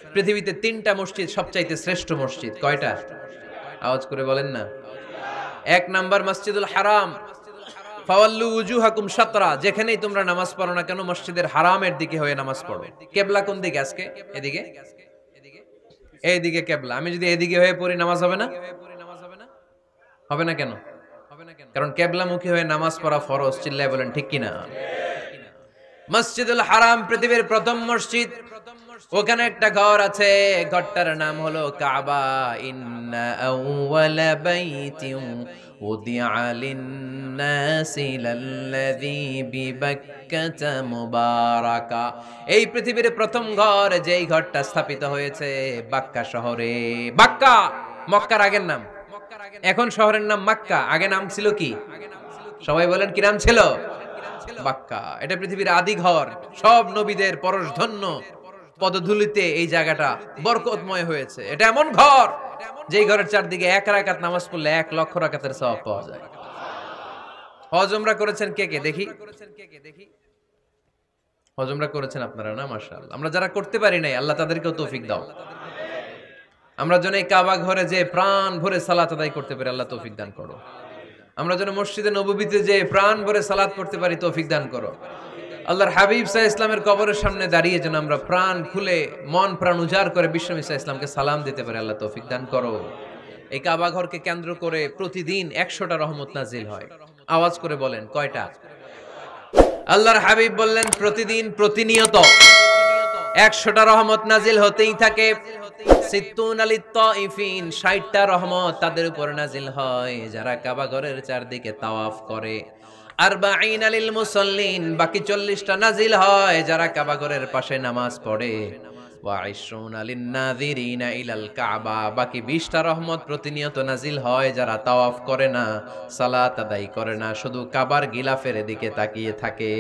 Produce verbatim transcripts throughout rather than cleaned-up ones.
পৃথিবীতে তিনটা মসজিদ সবচাইতে শ্রেষ্ঠ মসজিদ। কয়টা? আওয়াজ করে বলেন না। এক নাম্বার মসজিদুল হারাম, ফাওয়াল্লু উজুহাকুম শাতরা, যেখানেই তোমরা নামাজ পড়ো না কেন মসজিদের হারামের দিকে হয়ে নামাজ পড়ো। কিবলা কোন দিকে আজকে? এদিকে, এইদিকে কিবলা। আমি যদি এদিকে হয়ে পড়ি নামাজ হবে না? হবে না কেন? কারণ কিবলামুখী হয়ে নামাজ পড়া ফরজ। চিল্লায় বলেন ঠিক কিনা? মসজিদুল হারাম পৃথিবীর প্রথম মসজিদ। ওখানে একটা ঘর আছে, ঘরটার নাম হলো কাবা। ইন্না আউওয়ালা বাইতিন উদিআ লিন-নাসি লাল্লাযী বিবাক্কাতা মুবারাকা। এই পৃথিবীর প্রথম ঘর, যেই ঘরটা স্থাপিত হয়েছে বাক্কা শহরে। বাক্কা মক্কার আগের নাম, এখন শহরের নাম মক্কা। আগে নাম ছিল কি? সবাই বলেন কি নাম ছিল? বাক্কা। এটা পৃথিবীর আদি ঘর। সব নবীদের পরশধন্য পদধূলিতে এই জায়গাটা বরকতময় হয়েছে। এটা এমন ঘর যেই ঘরের চারদিকে এক রাকাত নামাজ পড়লে এক লক্ষ রাকাতের সওয়াব পাওয়া যায়। হজ উমরা করেছেন কে কে? দেখি হজ উমরা করেছেন আপনারা না? মাশাআল্লাহ। আমরা যারা করতে পারি নাই আল্লাহ তাদেরকেও তৌফিক দাও। আমরা যেন এই কাবা ঘরে যে প্রাণ ভরে সালাত আদায় করতে পারি, আল্লাহ তৌফিক দান করো। আমরা যেন মসজিদে নববীতে যে প্রাণ ভরে সালাত পড়তে পারি, তৌফিক দান করো। আল্লাহর হাবিব সাল্লাল্লাহু আলাইহি ইসলামের কবরের সামনে দাঁড়িয়ে যেন আমরা প্রাণ খুলে মন প্রাণ উজাড় করে বিশ্বনবী সাল্লাল্লাহু আলাইহি ইসলামকে সালাম দিতে পারি, আল্লাহ তৌফিক দান করো। এই কাবা ঘরকে কেন্দ্র করে প্রতিদিন একশোটা রহমত নাজিল হয়। আওয়াজ করে বলেন কয়টা? আল্লাহর হাবিব বললেন প্রতিদিন প্রতিনিয়ত একশোটা রহমত নাজিল হতেই থাকে। সিত্তুনা লিত-তাইফিন, ষাটটা রহমত তাদের উপর নাজিল হয় যারা কাবা ঘরের চারদিকে তাওয়াফ করে। আরবাঈনা লিল মুসাল্লিন, বাকি চল্লিশটা নাজিল হয় যারা কাবা ঘরের পাশে নামাজ পড়ে। ওয়া ইশরুনা লিন-নাযিরিনা ইলাল কাবা, বাকি বিশটা রহমত প্রতিনিয়ত নাজিল হয় যারা তাওয়াফ করে না, সালাত আদায় করে না, শুধু কাবার গিলাফের দিকে তাকিয়ে থাকে।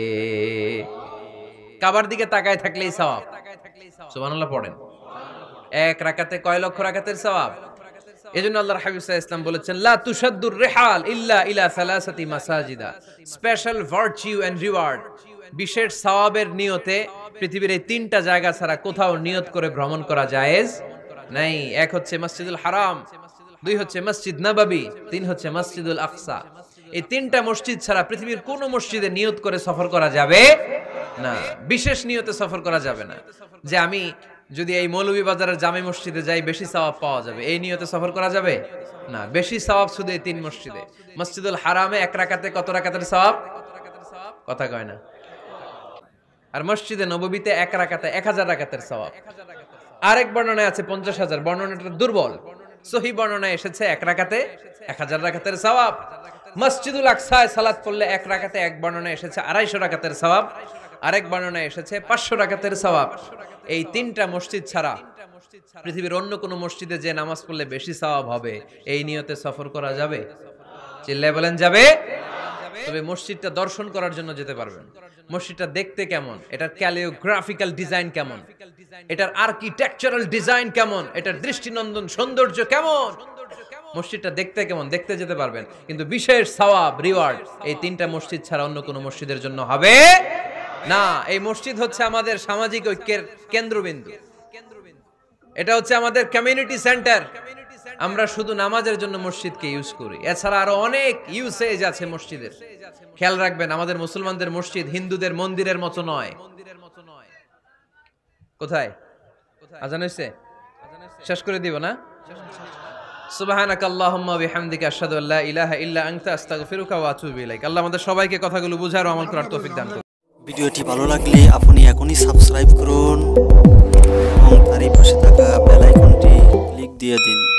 কাবার দিকে তাকায় থাকলেই সওয়াব। সুবহানাল্লাহ পড়েন। এক রাকাতে কয় লক্ষ রাকাতের সওয়াব। এজন্য আল্লাহর হাবিব সাল্লাল্লাহু আলাইহি ওয়াসাল্লাম বলেছেন লা তুশাদ্দুর রিহাল ইল্লা ইলা সালাসাতি মাসাজিদা, স্পেশাল ভার্চু এন্ড রিওয়ার্ড, বিশেষ সওয়াবের নিয়তে পৃথিবীর এই তিনটা জায়গা ছাড়া কোথাও নিয়ত করে ভ্রমণ করা জায়েজ নাই। এক হচ্ছে মসজিদুল হারাম, দুই হচ্ছে মসজিদ নববী, তিন হচ্ছে মসজিদুল আকসা। এই তিনটা মসজিদ ছাড়া পৃথিবীর কোন মসজিদে নিয়ত করে সফর করা যাবে না। বিশেষ নিয়তে সফর করা যাবে না যে আমি যদি এই মৌলভীবাজারের জামে মসজিদে যাই বেশি সওয়াব পাওয়া যাবে, এই নিয়তে সফর করা যাবে না। বেশি সওয়াব শুধু এই তিন মসজিদে। মসজিদুল হারামে এক রাকাতে কত রাকাতের সওয়াব? কথা কয় না। আর মসজিদে নববীতে এক রাকাতে এক হাজার রাকাতের সওয়াব। আরেক বর্ণনায় আছে পঞ্চাশ হাজার, বর্ণনাটা দুর্বল। সহিহ বর্ণনায় এসেছে এক রাকাতে এক হাজার রাকাতের সওয়াব। মসজিদুল আকসায় সালাত পড়লে এক রাকাতে এক বর্ণনায় এসেছে আড়াইশো রাকাতের সওয়াব, আরেক বর্ণনায় এসেছে পাঁচশো রাকাতের সওয়াব। এই তিনটা মসজিদ ছাড়া পৃথিবীর অন্য কোন মসজিদে যে নামাজ পড়লে বেশি সওয়াব হবে, এই নিয়তে সফর করা যাবে? চিল্লায় বলেন যাবে। তবে মসজিদটা দর্শন করার জন্য যেতে পারবেন। মসজিদটা দেখতে কেমন, এটার ক্যালিওগ্রাফিক্যাল ডিজাইন কেমন, এটার আর্কিটেকচারাল ডিজাইন কেমন, এটার দৃষ্টিনন্দন সৌন্দর্য কেমন, মসজিদটা দেখতে কেমন, দেখতে যেতে পারবেন। কিন্তু বিশেষ সওয়াব রিওয়ার্ড এই তিনটা মসজিদ ছাড়া অন্য কোনো মসজিদের জন্য হবে না। এই মসজিদ হচ্ছে আমাদের সামাজিক ঐক্যের কেন্দ্রবিন্দু, এটা হচ্ছে আমাদের কমিউনিটি সেন্টার। আমরা শুধু নামাজের জন্য মসজিদকে ইউজ করি, এছাড়া আরো অনেক ইউসেজ আছে মসজিদের। খেয়াল রাখবেন আমাদের মুসলমানদের মসজিদ হিন্দুদের মন্দিরের মতো নয়। কোথায় আজান হইছে? শেষ করে দিব না? সুবহানাকাল্লাহুম্মা ওয়া বিহামদিকা আশহাদু আল্লা ইলাহা ইল্লা আনতা আস্তাগফিরুকা ওয়া আতুবু ইলাইক। আল্লাহ আমাদের সবাইকে কথাগুলো বুঝার ও আমল করার তৌফিক দান করুন। ভিডিওটি ভালো লাগলে আপনি এখনই সাবস্ক্রাইব করুন এবং তারই পাশে থাকা বেল আইকনটি ক্লিক দিয়ে দিন।